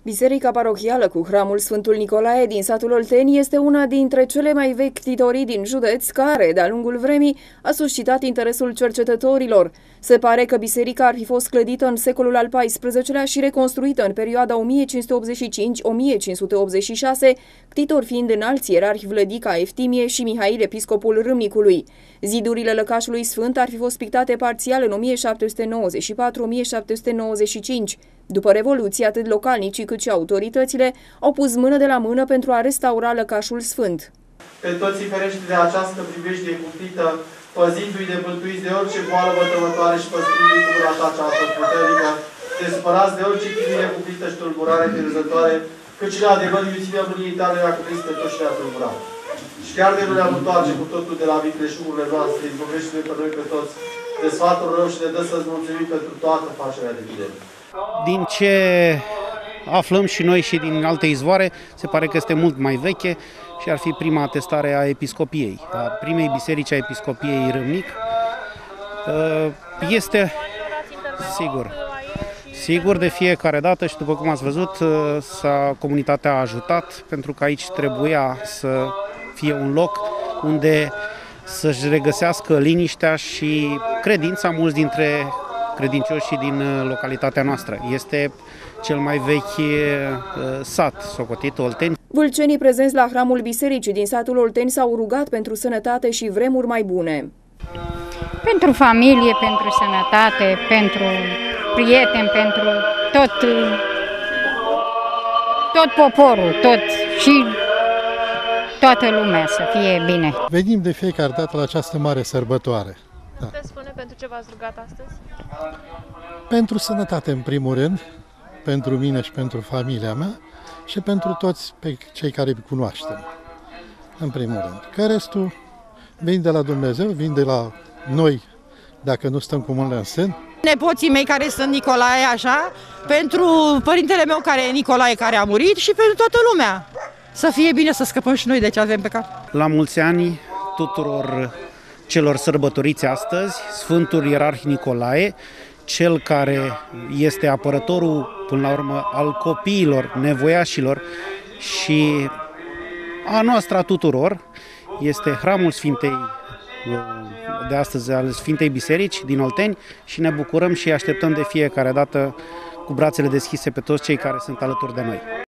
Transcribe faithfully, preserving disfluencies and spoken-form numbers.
Biserica parohială cu hramul Sfântul Nicolae din satul Olteni este una dintre cele mai vechi ctitorii din județ care, de-a lungul vremii, a suscitat interesul cercetătorilor. Se pare că biserica ar fi fost clădită în secolul al paisprezecelea și reconstruită în perioada o mie cinci sute optzeci și cinci - o mie cinci sute optzeci și șase, ctitori fiind înalți ierarhi Vlădica Eftimie și Mihail, episcopul Râmnicului. Zidurile lăcașului sfânt ar fi fost pictate parțial în o mie șapte sute nouăzeci și patru - o mie șapte sute nouăzeci și cinci. După Revoluție, atât localnicii cât și autoritățile au pus mână de la mână pentru a restaura lăcașul sfânt. Pe toți ferește de această privejdie cumplită, păzindu-i de bântuiți de orice boală vătămătoare și păstrându-i cu mâna ta cea puternică, te supărați de orice chinuire cumplită și tulburare pierzătoare, cât și la adevăr iuțirea mâniei tale a cuprins pe toți și le-a tulburat. Și chiar de nu le-am întoarce cu totul de la vicleșugurile noastre, izbăvește-ne pe noi pe toți, de sfatul rău și ne dă să-ți mulțumim pentru toată facerea de bine. Din ce aflăm și noi și din alte izvoare, se pare că este mult mai veche și ar fi prima atestare a episcopiei, a primei biserici a episcopiei Râmnic. Este, sigur, sigur de fiecare dată și după cum ați văzut, s-a, comunitatea a ajutat pentru că aici trebuia să fie un loc unde să-și regăsească liniștea și credința mulți dintre credincioșii din localitatea noastră. Este cel mai vechi sat socotit, Olteni. Vâlcenii prezenți la hramul bisericii din satul Olteni s-au rugat pentru sănătate și vremuri mai bune. Pentru familie, pentru sănătate, pentru prieteni, pentru tot, tot poporul, tot și toată lumea să fie bine. Venim de fiecare dată la această mare sărbătoare. Da. Puteți spune pentru ce v-ați rugat astăzi? Pentru sănătate, în primul rând, pentru mine și pentru familia mea și pentru toți pe cei care îi cunoaștem, în primul rând. Că restul vin de la Dumnezeu, vin de la noi, dacă nu stăm cu mâinile în sân. Nepoții mei care sunt Nicolae, așa, pentru părintele meu care e Nicolae, care a murit și pentru toată lumea. Să fie bine, să scăpăm și noi de ce avem pe cap. La mulți ani tuturor celor sărbătoriți astăzi, Sfântul Ierarh Nicolae, cel care este apărătorul, până la urmă, al copiilor, nevoiașilor și a noastră a tuturor, este hramul Sfintei de astăzi al Sfintei Biserici din Olteni și ne bucurăm și așteptăm de fiecare dată cu brațele deschise pe toți cei care sunt alături de noi.